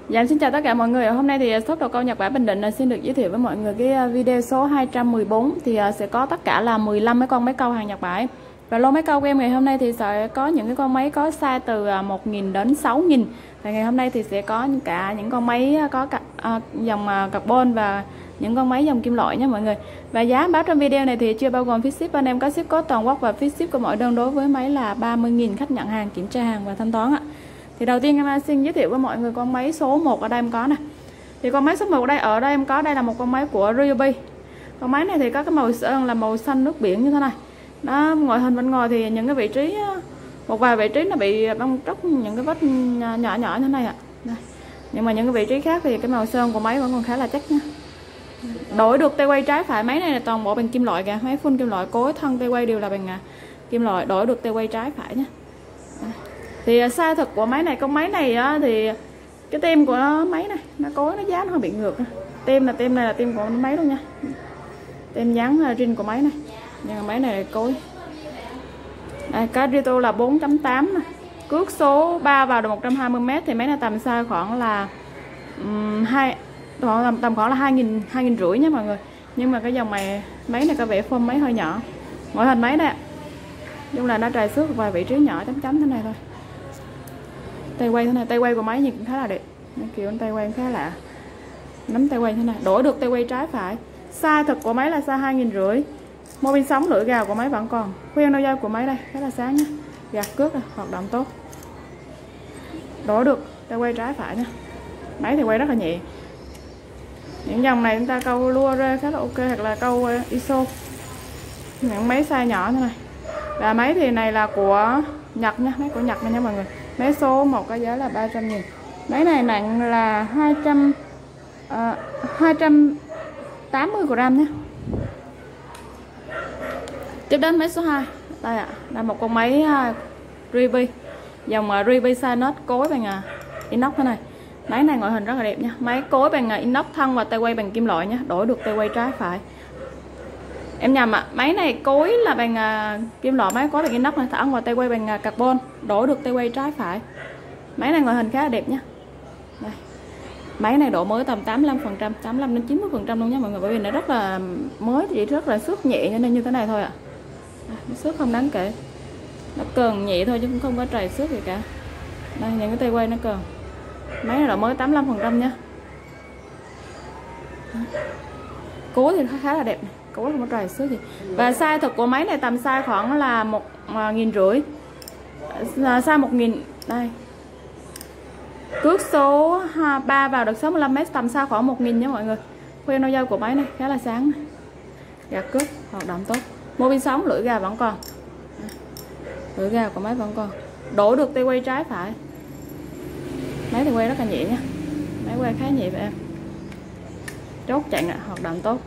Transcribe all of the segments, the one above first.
Dạ, xin chào tất cả mọi người. Hôm nay thì shop đồ câu Nhật Bản Bình Định xin được giới thiệu với mọi người cái video số 214. Thì sẽ có tất cả là 15 mấy con máy câu hàng Nhật Bản. Và lô máy câu của em ngày hôm nay thì sẽ có những cái con máy có size từ 1.000 đến 6.000. Và ngày hôm nay thì sẽ có cả những con máy có dòng carbon và những con máy dòng kim loại nha mọi người. Và giá báo trong video này thì chưa bao gồm phí ship, bên em có ship code toàn quốc và phí ship của mỗi đơn đối với máy là 30.000, khách nhận hàng, kiểm tra hàng và thanh toán ạ. Thì đầu tiên em xin giới thiệu với mọi người con máy số 1 ở đây em có nè. Thì con máy số 1 ở đây em có, đây là một con máy của Ryobi. Con máy này thì có cái màu sơn là màu xanh nước biển như thế này. Đó, ngoại hình bên ngoài thì những cái vị trí, một vài vị trí nó bị bong tróc những cái vết nhỏ nhỏ như thế này ạ. Đây. Nhưng mà những cái vị trí khác thì cái màu sơn của máy vẫn còn khá là chắc nha. Đổi được tay quay trái phải, máy này là toàn bộ bằng kim loại kìa, máy full kim loại, cối thân tay quay đều là bằng kim loại, đổi được tay quay trái phải nha. Thì size thực của máy này, con máy này á, thì cái tem của máy này nó cối nó giá nó hơi bị ngược. Tem này là tem của máy luôn nha, tem dán riêng của máy này, nhưng mà máy này là cối. Đây, cái Rito là 4.8 nè, cước số 3 vào được 120m. Thì máy này tầm size khoảng là tầm khoảng là 2.500 nha mọi người. Nhưng mà cái dòng máy này có vẻ form máy hơi nhỏ. Ngoại hình máy đây, nhưng là nó trầy xước vài vị trí nhỏ chấm chấm thế này thôi. Tay quay thế này, tay quay của máy nhìn cũng khá là đẹp, kiểu tay quay khá lạ, nắm tay quay thế này, đổi được tay quay trái phải. Size thực của máy là size 2.500. Mô pin sóng lưỡi gào của máy vẫn còn. Khuyên đôi dây của máy đây khá là sáng nhé, gạt cước này, hoạt động tốt. Đổi được tay quay trái phải nha. Máy thì quay rất là nhẹ. Những dòng này chúng ta câu lua ra khá là ok, hoặc là câu ISO. Những máy size nhỏ thế này. Và máy thì này là của Nhật nha, máy của Nhật này nha mọi người. Máy số 1 có giá là 300.000. Máy này nặng là 280g nhé. Tiếp đến máy số 2. Đây ạ, là một con máy Ryobi, dòng Ryobi Cynos, cối bằng inox thế này. Máy này ngoại hình rất là đẹp nha. Máy cối bằng inox, thân và tay quay bằng kim loại nhé. Đổi được tay quay trái phải. Em nhầm ạ, máy này cối là bằng kim loại, máy cối bằng inox này, thân và tay quay bằng carbon. Đổi được tay quay trái phải. Máy này ngoại hình khá là đẹp nhé. Đây. Máy này độ mới tầm 85%, 85 đến 90% luôn nha mọi người, bởi vì nó rất là mới, chỉ rất là xước nhẹ nên như thế này thôi ạ. Xước không đáng kể, nó cần nhẹ thôi chứ cũng không có trầy xước gì cả. Đây, những cái tay quay nó cần. Máy này độ mới 85% nha. Cối thì khá là đẹp này, cối không có trầy xước gì. Và size thực của máy này tầm size khoảng là 1.500, size 1.000 đây. Cước số 3 vào được 65m, tầm size khoảng 1.000 nha mọi người. Khuyên nôi dây của máy này khá là sáng, gạt cước hoạt động tốt. Mô pin sóng lưỡi gà vẫn còn, lưỡi gà của máy vẫn còn. Đổi được tay quay trái phải. Máy thì quay rất là nhẹ nha, máy quay khá nhẹ vậy em. Chốt chặn hoạt động tốt.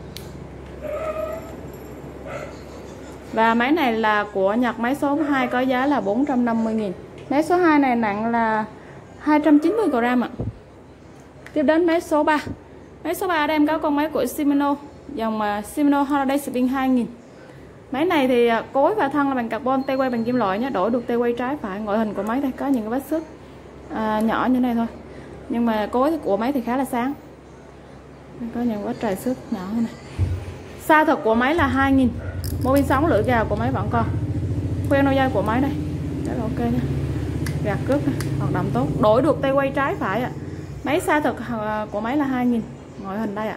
Và máy này là của Nhật, máy số 2 có giá là 450.000. Máy số 2 này nặng là 290g ạ. Tiếp đến máy số 3. Máy số 3 ở đây em có con máy của Shimano, dòng Shimano Holiday Spin 2000. Máy này thì cối và thân là bằng carbon, tay quay bằng kim loại nhé. Đổi được tay quay trái phải. Ngoại hình của máy đây có những cái vết xước nhỏ như này thôi, nhưng mà cối của máy thì khá là sáng, có những vết trầy xước nhỏ như này. Size thực của máy là 2.000. Mô pin sóng lưỡi gào của máy vẫn còn. Khuyên đôi dây của máy đây rất là ok nha, gạt cước này, hoạt động tốt. Đổi được tay quay trái phải ạ. Máy size thực của máy là 2.000. Ngoại hình đây ạ.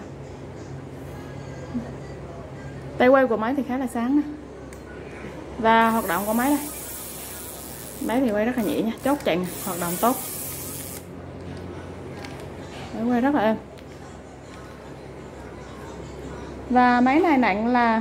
Tay quay của máy thì khá là sáng này. Và hoạt động của máy đây, máy thì quay rất là nhẹ nha, chốt chặn, hoạt động tốt, máy quay rất là êm. Và máy này nặng là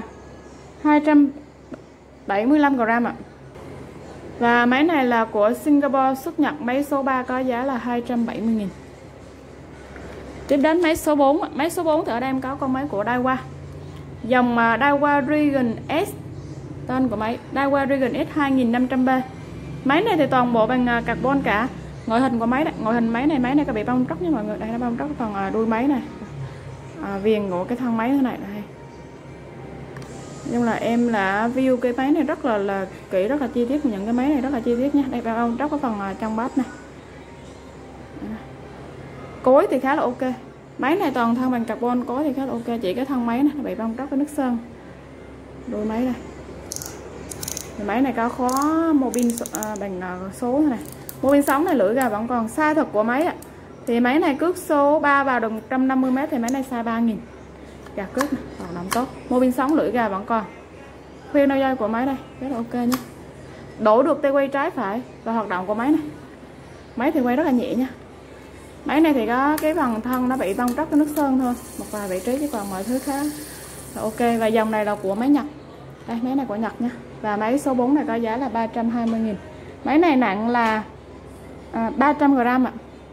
275g ạ. Và máy này là của Singapore, xuất Nhật, máy số 3 có giá là 270.000. Tiếp đến máy số 4. Máy số 4 thì ở đây em có con máy của Daiwa, dòng Daiwa Regan S. Tên của máy Daiwa Regan S 2500B. Máy này thì toàn bộ bằng carbon cả. Ngoại hình của máy đây, ngoại hình máy này có bị bong tróc nha mọi người. Đây nó bong tróc phần đuôi máy này, viền của cái thân máy thế này đây. Nhưng là em là view cái máy này rất là kỹ, rất là chi tiết. Những cái máy này rất là chi tiết nha. Đây bong tróc cái phần trong bát này, Cối thì khá là ok. Máy này toàn thân bằng carbon, cối thì khá là ok. Chỉ cái thân máy này bị bong tróc cái nước sơn. Đôi máy đây. Thì máy này có khóa mô pin bằng số này. Mô pin sóng này lưỡi gà vẫn còn. Size thật của máy ạ. Thì máy này cước số 3 vào được 150m thì máy này size 3000. Gà cước này, hoạt động tốt. Mô pin sóng lưỡi gà vẫn còn. Khuyên đôi dây của máy đây rất là ok nhé. Đổ được tay quay trái phải và hoạt động của máy này. Máy thì quay rất là nhẹ nha. Máy này thì có cái phần thân nó bị bong tróc cái nước sơn thôi, một vài vị trí chứ còn mọi thứ khá là ok. Và dòng này là của máy Nhật. Đây, máy này của Nhật nha. Và máy số 4 này có giá là 320.000. Máy này nặng là 300g ạ.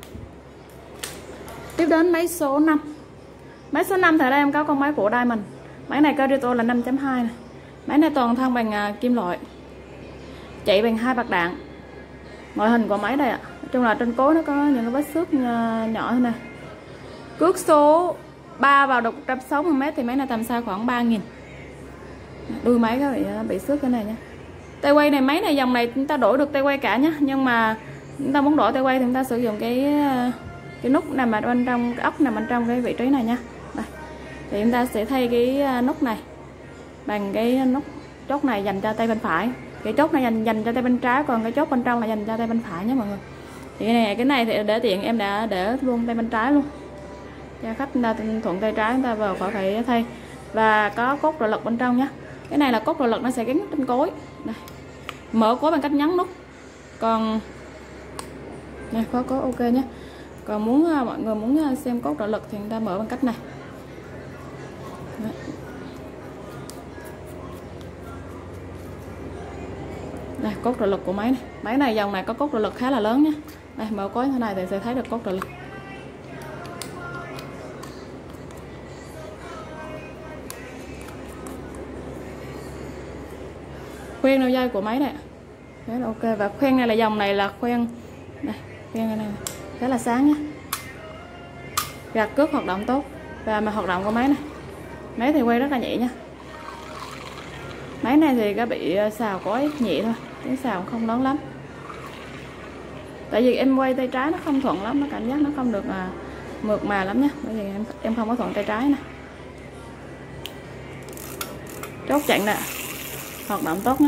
Tiếp đến máy số 5. Máy số 5 thì ở đây em có con máy của Diamond. Máy này có Rito là 5.2 này. Máy này toàn thân bằng kim loại, chạy bằng 2 bạc đạn. Ngoại hình của máy đây ạ. Nói chung là trên cối nó có những cái vết xước nhỏ thế này. Cước số 3 vào được 160m thì máy này tầm size khoảng 3000. Đuôi máy có bị xước cái này nha. Tay quay này, máy này dòng này chúng ta đổi được tay quay cả nhá. Nhưng mà chúng ta muốn đổi tay quay thì chúng ta sử dụng cái nút nằm ở bên trong, cái ốc nằm bên trong cái vị trí này nha. Đây. Thì chúng ta sẽ thay cái nút này bằng cái nút chốt này dành cho tay bên phải. Cái chốt này dành cho tay bên trái, còn cái chốt bên trong là dành cho tay bên phải nhé mọi người. Thì cái này thì để tiện em đã để luôn tay bên trái luôn. Cho khách chúng ta thuận tay trái chúng ta vào khỏi phải thay. Và có cốt trợ lực bên trong nhé. Cái này là cốt trợ lực nó sẽ gắn trên cối. Đây. Mở cối bằng cách nhấn nút. Còn này có ok nhé. Còn mọi người muốn xem cốt trợ lực thì người ta mở bằng cách này. Đấy. Đây, cốt trợ lực của máy này. Máy này dòng này có cốt trợ lực khá là lớn nhé. Đây, mở cối thế này thì sẽ thấy được cốt trợ lực. Khoen đầu dây của máy này rất là ok. Và khoen này là dòng này là khoen đây, khoen này khá là sáng nhé. Gạt cước hoạt động tốt. Và mà hoạt động của máy này, máy thì quay rất là nhẹ nha. Máy này thì có bị xào cối nhẹ thôi, cái xào không lớn lắm. Tại vì em quay tay trái nó không thuận lắm, nó cảm giác nó không được mượt mà lắm nhé. Bởi vì em không có thuận tay trái nè. Chốt chặn nè, hoạt động tốt nhé.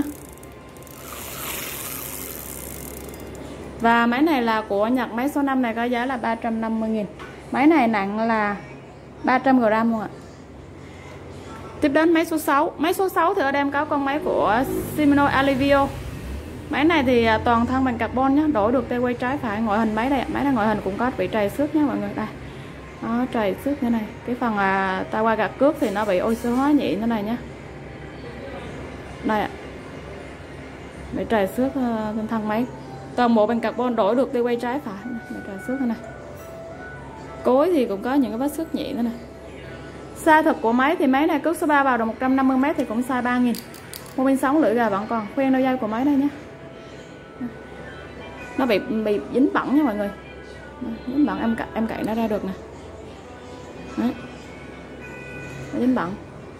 Và máy này là của Nhật. Máy số 5 này có giá là 350.000. Máy này nặng là 300g luôn ạ. Tiếp đến máy số 6. Máy số 6 thì ở đây em có con máy của Shimano Alivio. Máy này thì toàn thân bằng carbon nhé. Đổi được tay quay trái phải. Ngoại hình máy đây. Máy này ngoại hình cũng có bị trầy xước nhé mọi người. Đây. Đó, trầy xước như này. Cái phần tay qua gạt cước thì nó bị oxy hóa nhẹ như này nhé. Đây ạ. Bị trầy xước trên thân máy. Toàn bộ bằng carbon, đổi được tay quay trái phải. Bị trầy xước như này. Cối thì cũng có những cái vết xước nhẹ nữa nè. Size thực của máy thì máy này cước số 3 vào được 150m thì cũng size 3000. Mô pin sóng lưỡi gà vẫn còn. Khoen đôi dây của máy đây nhé. Nó bị dính bẩn nha mọi người. Dính bẩn em cạy nó ra được nè. Đấy. Nó dính bẩn.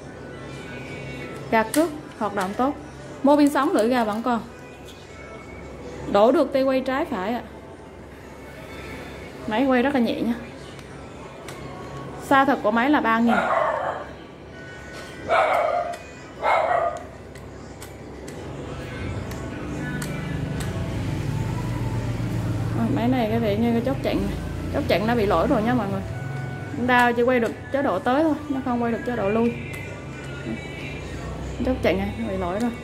Gạt cước hoạt động tốt. Mô pin sóng lưỡi gà vẫn còn. Đổ được tay quay trái phải ạ. Máy quay rất là nhẹ nha. Size thật của máy là 3000. Máy này cái vị như cái chốt chặn này. Chốt chặn nó bị lỗi rồi nha mọi người. Chúng ta chỉ quay được chế độ tới thôi, nó không quay được chế độ lui. Chốt chặn này nó bị lỗi rồi.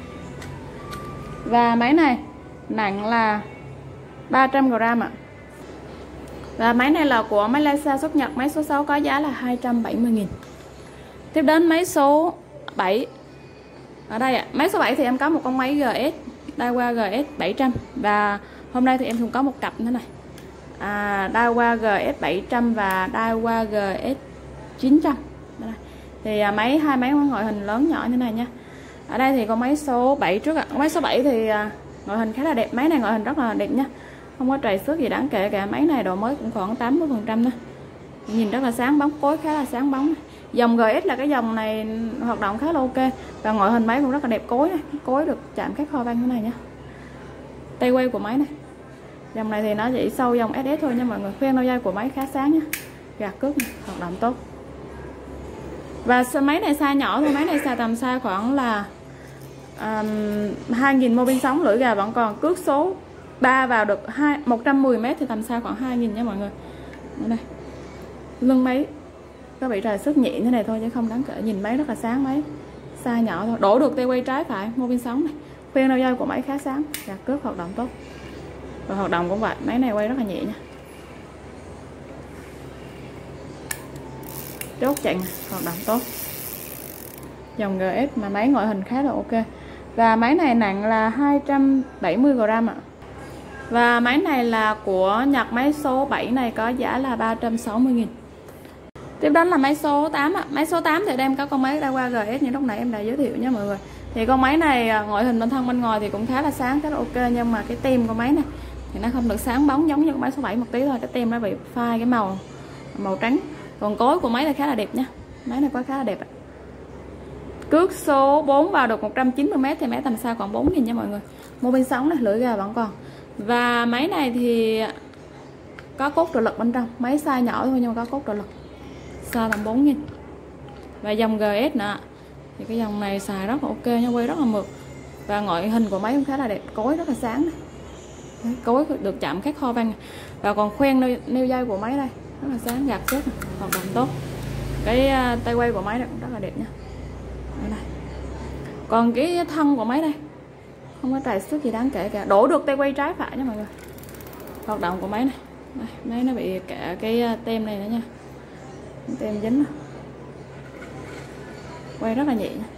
Và máy này nặng là 300g ạ. Và máy này là của Malaysia xuất Nhật. Máy số 6 có giá là 270.000. Tiếp đến máy số 7. Ở đây ạ, máy số 7 thì em có một con máy GS Daiwa GS 700. Và hôm nay thì em cũng có một cặp như thế này. Daiwa GS 700 và Daiwa GS 900. Thì hai máy ngoại hình lớn nhỏ như này nha. Ở đây thì con máy số 7 trước ạ. Máy số 7 thì ngoại hình khá là đẹp. Máy này ngoại hình rất là đẹp nha. Không có trầy xước gì đáng kể cả. Máy này độ mới cũng khoảng 80% thôi. Nhìn rất là sáng bóng, cối khá là sáng bóng. Dòng GS là cái dòng này hoạt động khá là ok. Và ngoại hình máy cũng rất là đẹp. Cối này, cối được chạm các kho van như này nha. Tay quay của máy này Dòng này thì nó chỉ sâu dòng SS thôi nha mọi người. Khoen đau dây của máy khá sáng nha, gạt cước hoạt động tốt. Và máy này size nhỏ thôi, máy này size tầm size khoảng là 2000 mô pin sóng, lưỡi gà vẫn còn, cước số 3 vào được 110m thì tầm size khoảng 2000 nha mọi người. Ở đây lưng máy có bị trầy xước nhẹ thế này thôi chứ không đáng kể, nhìn máy rất là sáng, máy size nhỏ thôi, đổ được tay quay trái phải, mô pin sóng này, khoen đau dây của máy khá sáng, gạt cước hoạt động tốt. Và hoạt động cũng vậy, máy này quay rất là nhẹ nha. Chốt chặn hoạt động tốt, dòng GS mà máy ngoại hình khá là ok. Và máy này nặng là 270g ạ. Và máy này là của Nhật, máy số 7 này có giá là 360.000. Tiếp đến là máy số 8 ạ. Máy số 8 thì đem có con máy Daiwa GS như lúc nãy em đã giới thiệu nha mọi người. Thì con máy này ngoại hình bên thân bên ngoài thì cũng khá là sáng, khá là ok, nhưng mà cái tem của máy này thì nó không được sáng bóng giống như con máy số 7 một tí thôi, cái tem nó bị phai cái màu trắng. Còn cối của máy này khá là đẹp nha, máy này khá là đẹp ạ. Cước số 4 vào được 190m thì máy tầm xa còn 4.000 nha mọi người. Mô pin sóng này, lưỡi gà vẫn còn. Và máy này thì có cốt trợ lực bên trong, máy size nhỏ thôi nhưng mà có cốt trợ lực, size tầm 4.000. Và dòng GS nữa thì cái dòng này xài rất là ok nha, quay rất là mượt. Và ngoại hình của máy cũng khá là đẹp, cối rất là sáng này. Đấy, cối được chạm các kho van. Và còn khoen neo dây của máy đây rất là sáng, gạt xếp, hoạt động tốt. Cái tay quay của máy này cũng rất là đẹp nha. Đây. Còn cái thân của máy đây không có trầy xước gì đáng kể cả, đổ được tay quay trái phải nha mọi người. Hoạt động của máy này đây, máy nó bị cả cái tem này nữa nha, tem dính này. Quay rất là nhẹ nha.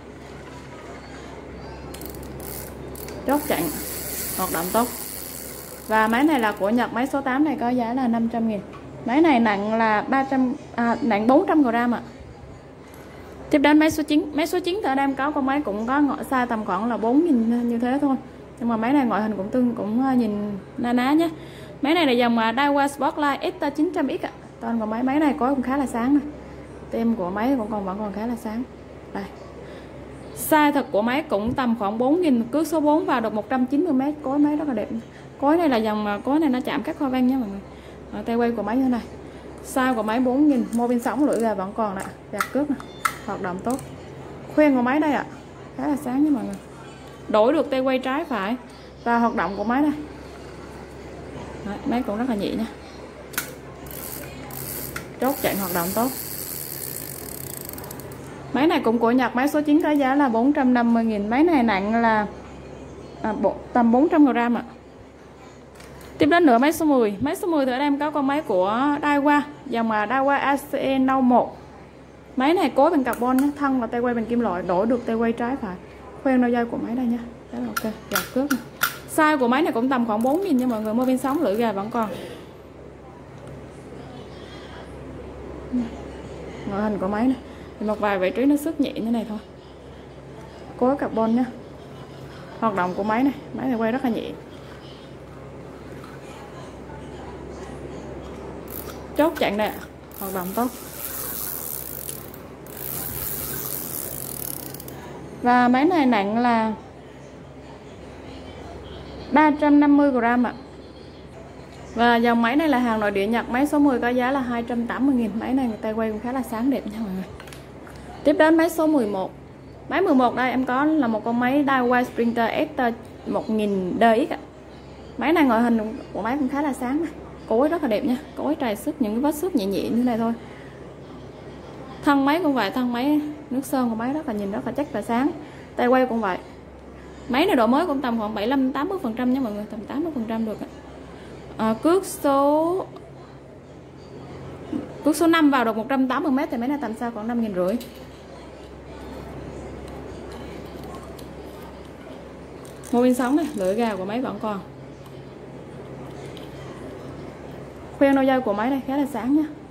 Chốt chặn hoạt động tốt. Và máy này là của Nhật, máy số 8 này có giá là 500.000. Máy này nặng là nặng 400g ạ. Tiếp đến máy số 9. Máy số 9 thì ở đây em có con máy cũng có size tầm khoảng là 4.000 như thế thôi. Nhưng mà máy này ngoại hình cũng nhìn na ná nhé. Máy này là dòng Daiwa Spotlight X900X ạ. Tên của máy này có cũng khá là sáng này. Tem của máy vẫn còn khá là sáng. Đây. Size thật của máy cũng tầm khoảng 4.000, cước số 4 vào được 190m, cối máy rất là đẹp. Cối này là dòng cối này nó chạm các kho van nhé mọi người. Tay quay của máy như này. Size của máy 4.000, mô pin sóng, lưỡi gà vẫn còn nè, gạt cước nè, hoạt động tốt. Khoen của máy đây ạ, khá là sáng nha mọi người. Đổi được tay quay trái phải. Và hoạt động của máy đây. Đấy, máy cũng rất là nhẹ nha. Chốt chặn hoạt động tốt. Máy này cũng của Nhật, máy số 9 có giá là 450.000. Máy này nặng là tầm 400g ạ. Tiếp đến nữa máy số 10. Máy số 10 thì ở đây em có con máy của Daiwa, dòng Daiwa ACE Nâu 1. Máy này cối bằng carbon nhé, thân và tay quay bằng kim loại, đổi được tay quay trái phải. Khoen đôi dây của máy đây nha, rất là ok, gạt cước này. Size của máy này cũng tầm khoảng 4.000 nha mọi người, mô pin sóng, lưỡi gà vẫn còn. Ngoại hình của máy này thì một vài vị trí nó xước nhẹ như này thôi, cối carbon nha. Hoạt động của máy này quay rất là nhẹ. Chốt chặn nè, hoạt động tốt. Và máy này nặng là 350g ạ. Và dòng máy này là hàng nội địa Nhật, máy số 10 có giá là 280.000. Máy này người ta quay cũng khá là sáng đẹp nha mọi người. Tiếp đến máy số 11. Máy 11 đây em có là một con máy Daiwa Sprinter ST1000DX ạ. Máy này ngoại hình của máy cũng khá là sáng này. Cối rất là đẹp nha, cối trầy xước, những cái vết xước nhẹ nhẹ như này thôi. Thân máy cũng vậy, thân máy nước sơn của máy nhìn rất là chắc và sáng. Tay quay cũng vậy. Máy này độ mới cũng tầm khoảng 75-80% nha mọi người, tầm 80% được ạ. Cước số 5 vào được 180m thì máy này tầm sao khoảng 5.500. Mô pin sóng này, lưỡi gà của máy vẫn còn. Khoen đôi dây của máy này khá là sáng nha.